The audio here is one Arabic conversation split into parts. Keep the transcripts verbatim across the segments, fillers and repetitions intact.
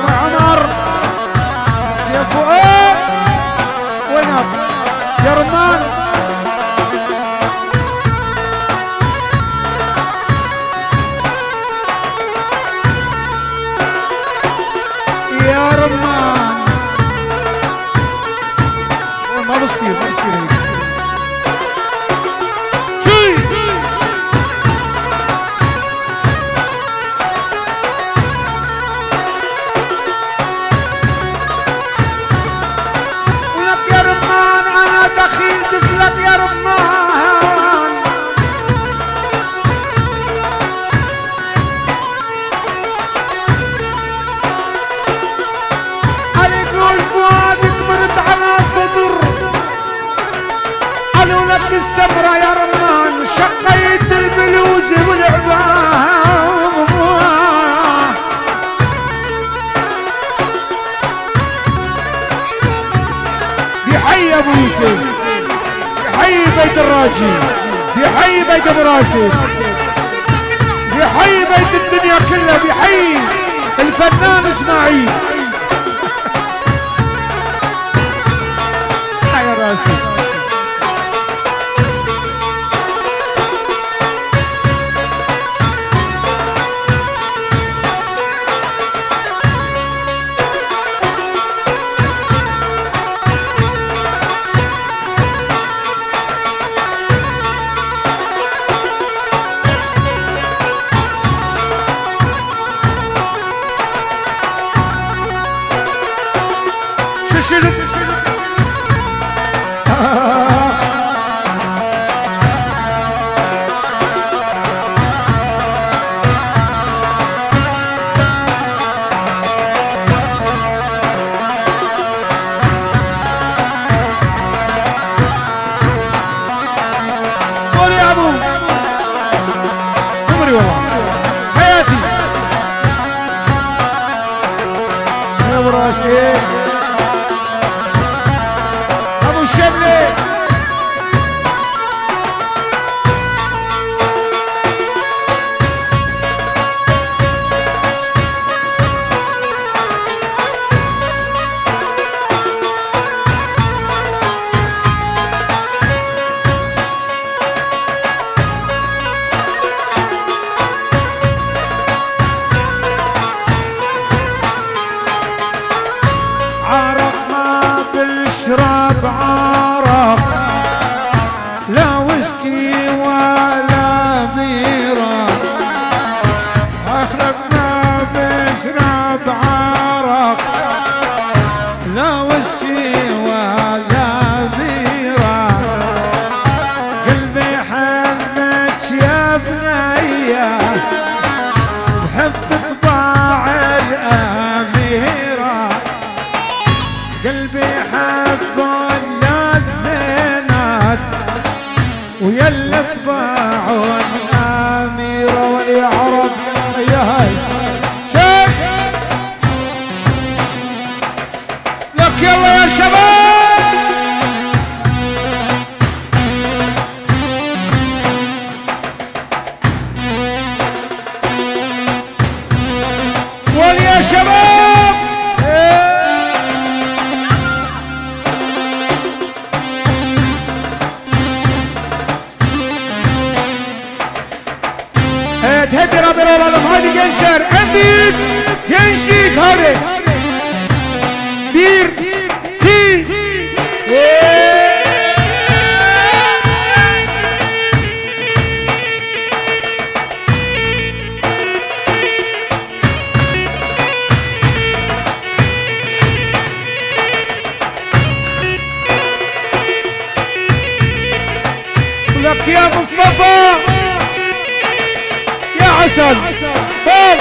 ابو عمر يا فؤاد وينك يا رمان يا رمان ما بصير ما بصير هيك دخيل دخلك يا رمان عليك والفؤادك مرت على صدر قالوا لك السمرة يا رمان شقيت البلوز والعبام بحي ابو يوسف بحي بيت الراجي بحي بيت ابو راسي بحي بيت الدنيا كلها بحي الفنان اسماعيل يا راسي قول يا ابو عمري والله حياتي يا ابو راسي ابو الشبلي اشرب عرق لا ويسكي ولا بيرة اخلق ما بشرب عرق لا ويسكي ولا بيرة قلبي حبك يا بنية بحب طباع الأميرة قلبي حب الزينات ويلا تباعوا الأميرة واليعرب يا هاي شيخ لك يلا يا شباب واليا شباب تهدي رابي رابي هذه جنشر أبيد جنشيك هذا بير تي لك يا مصطفى يا عسل فوق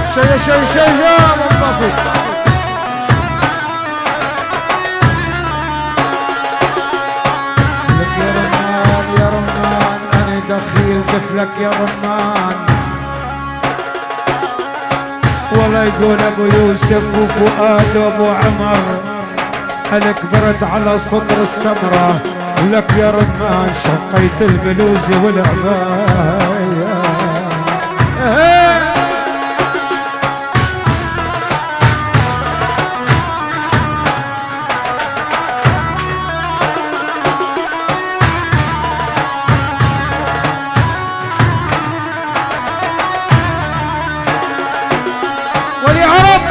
شي شي شي يا منبسط. لك يا رمان يا رمان انا دخيل طفلك يا رمان. والله يقول ابو يوسف وفؤاد وابو عمر انا كبرت على صدر السمره. لك يا رمان شقيت البلوزي والعبايه. ولي عرب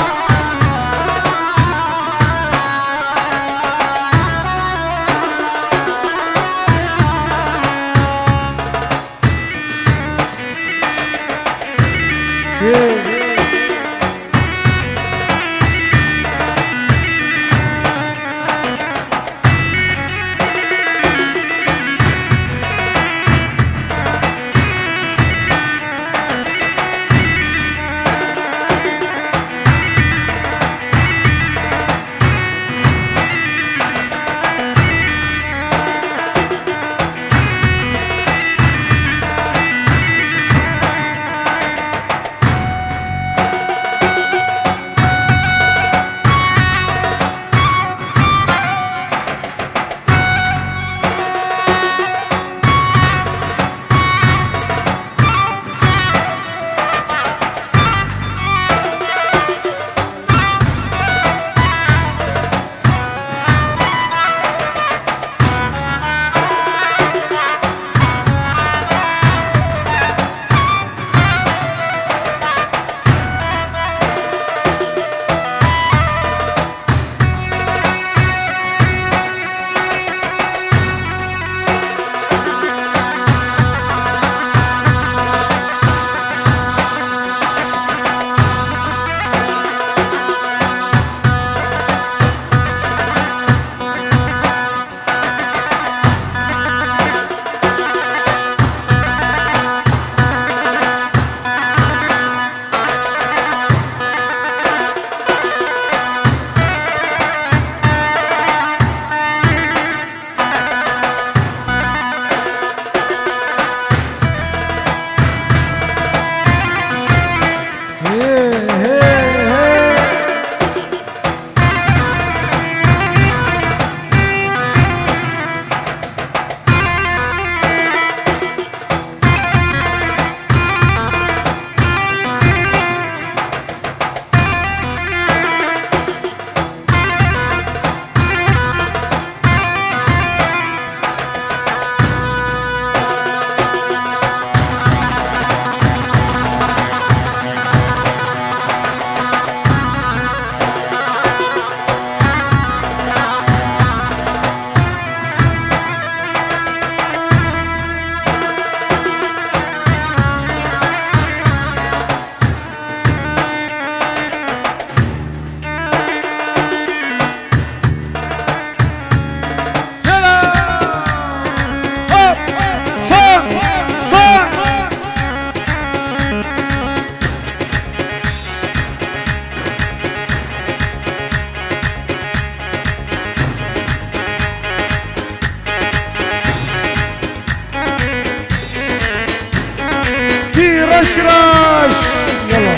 رشرش يلا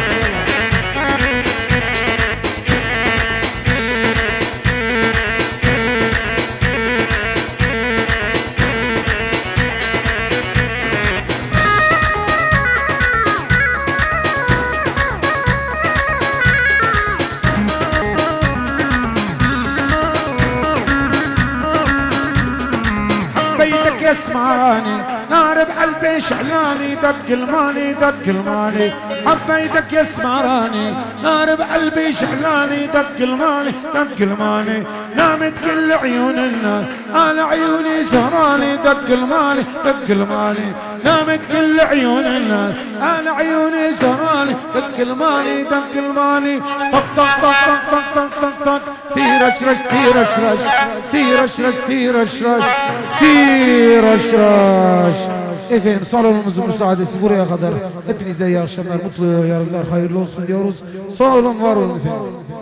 حبيتك يسمعني نار بقلبي شعلاني دق الماني دق الماني حبيتك يسمعني نار بقلبي شعلاني دق الماني دق الماني نامت كل عيون النار انا عيوني سهراني دق الماني دق الماني نامت كل عيون النار انا عيوني سهراني دق الماني دق الماني طق طق طق طق طق طق طق تيرشرش تيرشرش تيرشرش تيرشرش تيرشرش Efendim salonumuzun müsaadesi buraya kadar. Hepinize iyi akşamlar, mutlu yarınlar, hayırlı olsun diyoruz. Sağ olun, var olun efendim.